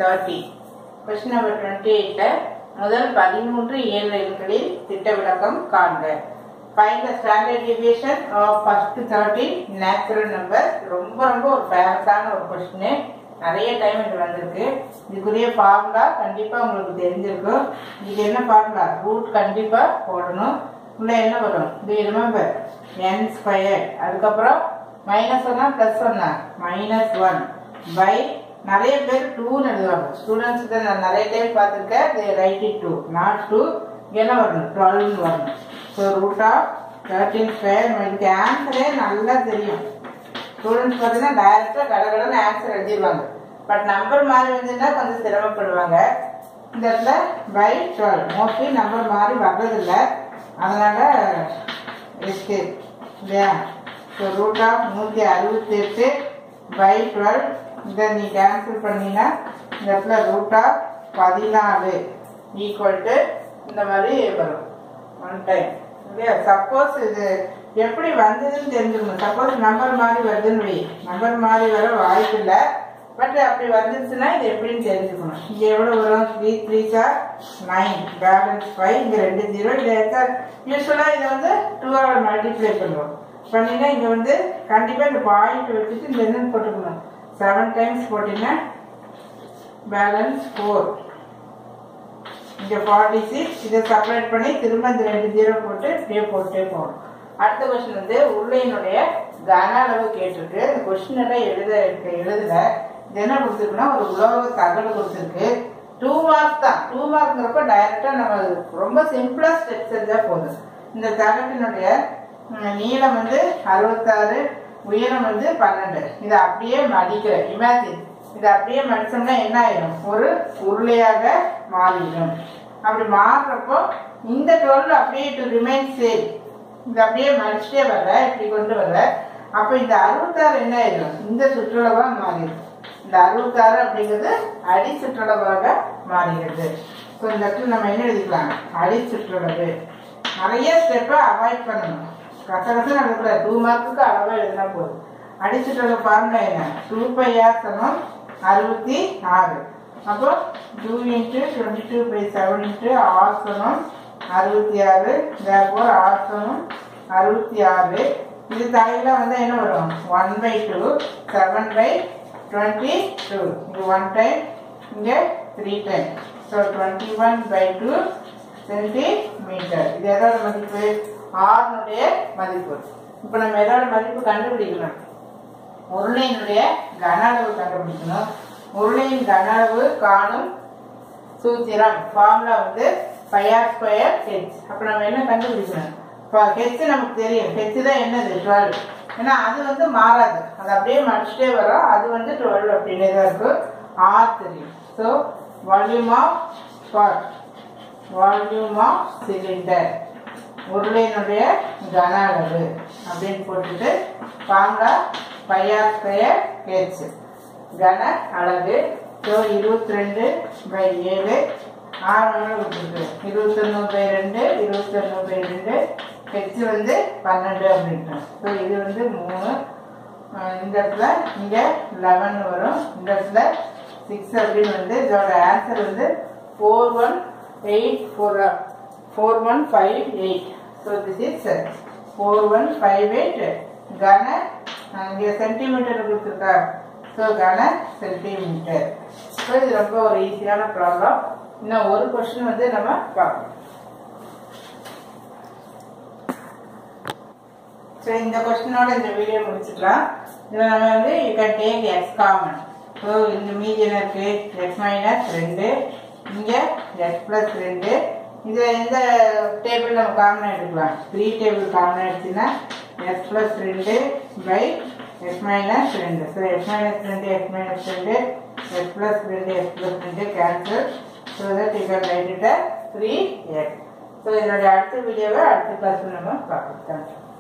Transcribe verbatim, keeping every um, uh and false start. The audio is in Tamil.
thirty. Question number twenty-eight. முதல் பதிமூன்று இயல்களில் திட்ட விளக்கம் காண்க. Find the standard deviation of first thirteen natural numbers. ரொம்ப ரொம்ப ஒரு ஃபேமஸான ஒரு கொஸ்டின். நிறைய டைம் இது வந்திருக்கு. இதுக்குரிய ஃபார்முலா கண்டிப்பா உங்களுக்கு தெரிஞ்சிருக்கும். இது என்ன ஃபார்முலா? ரூட் கண்டிப்பா போடணும். உள்ள என்ன வரும்? Do you remember? n squared. அதுக்கப்புறம் மைனஸ் ஒன்னா பிளஸ் ஒன்னா மைனஸ் ஒன் பை நிறைய பேர் டூன்னு எழுதுவாங்க. ஸ்டூடெண்ட்ஸ் நான் நிறைய டைம் பார்த்துருக்கேன். they write it two not two. என்ன வரணும்? twelve வரணும். So root of thirteen square. இதுக்கு ஆன்சரே நல்லா தெரியும். ஸ்டூடெண்ட்ஸ் பார்த்தீங்கன்னா டைரக்டா கடகடன்னு ஆன்சர் எழுதிடுவாங்க. பட் நம்பர் மாறி வந்துன்னா கொஞ்சம் சிரமப்படுவாங்க. இந்த இடத்துல பை டுவெல் மோஸ்ட்லி நம்பர் மாறி வர்றதில்லை. அதனால எஸ்கே இல்லையா? ஸோ ரூட் ஆஃப் நூற்றி அறுபத்தி எட்டு பை டுவெல். இதை நீ கேன்சல் பண்ணினா இந்த இடத்துல ரூட் ஆஃப் பதினாலு ஈக்குவல் டு இந்த மாதிரி வரும் ஒன் டைம் இல்லையா? சப்போஸ் இது எப்படி வந்ததுன்னு தெரிஞ்சுக்கணும். சப்போஸ் நம்பர் மாதிரி வருதுன்னு வை, நம்பர் மாதிரி வர வாய்ப்பு இல்லை. பட் அப்படி வந்துருச்சுன்னா இது எப்படின்னு தெரிஞ்சுக்கணும். இங்கே எவ்வளோ வரும்? த்ரீ த்ரீ சார் நைன், பேலன்ஸ் ஃபைவ், இங்கே ரெண்டு ஜீரோ. இதை எடுத்தா யூஸ்வலாக இதை வந்து டூவால் மல்டிப்ளை பண்ணுவோம். பண்ணினா இங்கே வந்து கண்டிப்பாக இந்த பாயிண்ட் வச்சுட்டு இந்த என்னன்னு போட்டுக்கணும். செவன் டைம்ஸ் போட்டிங்கன்னா பேலன்ஸ் ஃபோர். இங்கே ஃபார்ட்டி சிக்ஸ். இதை செப்பரேட் பண்ணி திரும்ப இந்த ரெண்டு ஜீரோ போட்டு இப்படியே போட்டுட்டே போகணும். அடுத்த கொஸ்டின் வந்து உள்ளையினுடைய கன அளவு கேட்டிருக்கு. இந்த கொஸ்டின் எல்லாம் எழுத எழுதல. இது என்ன கொடுத்துருக்குன்னா ஒரு உலோக தகடு கொடுத்துருக்கு. டூ மார்க் தான். டூ மார்க்ங்கிறப்ப டைரக்டா நம்ம ரொம்ப சிம்பிளா ஸ்டெப் செஞ்சா போதும். இந்த தகட்டினுடைய நீளம் வந்து அறுபத்தாறு, உயரம் வந்து பன்னெண்டு. இதை அப்படியே மடிக்கிற இமேஜின் இதை அப்படியே மடிச்சோம்னா என்ன ஆயிடும்? ஒரு உருளையாக மாறிடும். அப்படி மாறுறப்போ இந்த டுவெல் அப்படியே டு ரிமைன் சேம். இது அப்படியே மடிச்சுட்டே வர்ற, இப்படி கொண்டு வர்ற. அப்ப இந்த அறுபத்தாறு என்ன ஆயிடும்? இந்த சுற்றளவா மாறிடும். இந்த அறுபத்தாறு அப்படிங்கிறது அடி சுற்றளவாக மாறுகிறது. ஸோ இந்த இடத்துல நம்ம என்ன எழுதிக்கலாம்? அடி சுற்றளவு. நிறைய ஸ்டெப்பை அவாய்ட் பண்ணணும். கசகசம் நடக்கிற டூ மார்க்குக்கு அளவா எழுதினா போதும். அடி சுற்றளவு ஃபார்முலா என்ன? டூ பை ஆர் சமம் அறுபத்தி ஆறு. அப்போ two into twenty two by seven into R சமம் அறுபத்தி ஆறு. தேர்ஃபோர் ஆர் சமம் அறுபத்தி ஆறு. இது தலையில வந்து என்ன வரும்? One by two, seven by twenty two. இது ஒன் டைம், இங்கே three time. So twenty one by two centimetre. இது எதோட மதிப்பு? ஆறுனுடைய மதிப்பு. இப்போ நம்ம எதோட மதிப்பு கண்டுபிடிக்கணும்? உருளையினுடைய கன அளவு கண்டுபிடிக்கணும். உருளையின் கன அளவு காணும் சூத்திரம் ஃபார்முலா வந்து பையார் ஸ்கொயர் ஹெச். அப்போ நம்ம என்ன கண்டுபிடிக்கணும்? ஹெச் நமக்கு தெரியும். ஹெச் தான் என்னது? டுவெல். ஏன்னா அது வந்து மாறாது. அது அப்படியே மடிச்சுட்டே வரும். அது வந்து டுவெல் அப்படின்னே தான் இருக்கும். ஆர் தெரியும். So volume of spot, volume of cylinder, உருளையினுடைய கன அளவு அப்படின்னு போட்டுட்டு ஃபார்முலா பையார் ஸ்கொயர் ஹெச் கன அளவு. ஸோ இருபத்தி ரெண்டு பை ஏழு. ஆறு மணி கொடுத்துருக்கு. இருபத்தி ஒன்று பை ரெண்டு, இருபத்தி ஒன்று பை ரெண்டு. ஹெச் வந்து பன்னெண்டு அப்படின்ட்டு. ஸோ இது வந்து மூணு. இந்த இடத்துல இங்கே லெவன் வரும். இந்த இடத்துல சிக்ஸ் அப்படின்னு வந்து இதோட ஆன்சர் வந்து four one eight four four one five eight. So this is four one five eight கன. இங்கே சென்டிமீட்டர் கொடுத்துருக்கா. ஸோ கன சென்டிமீட்டர். ஸோ இது ரொம்ப ஒரு ஈஸியான ப்ராப்ளம். இன்னும் ஒரு கொஸ்டின் வந்து நம்ம பார்ப்போம். ஸோ இந்த கொஸ்டினோட இந்த வீடியோ முடிச்சுக்கலாம். இதில் நம்ம வந்து you can take X common. So இந்த மீதி என்ன இருக்கு? எக்ஸ் மைனஸ் ரெண்டு, இங்கே எக்ஸ் பிளஸ் ரெண்டு. இதில் எந்த டேபிள் நம்ம காமனாக எடுக்கலாம்? த்ரீ டேபிள் காமனாக எடுத்துன்னா எக்ஸ் பிளஸ் ரெண்டு பை எக்ஸ் மைனஸ் ரெண்டு. ஸோ எக்ஸ் மைனஸ் ரெண்டு, எக்ஸ் மைனஸ் ரெண்டு, எக்ஸ் பிளஸ் ரெண்டு, எக்ஸ் பிளஸ் ரெண்டு cancel. So that you can write it three X. So இதனுடைய அடுத்த வீடியோவை அடுத்த கிளாஸில் நம்ம பார்க்கலாம். தேங்க்யூ.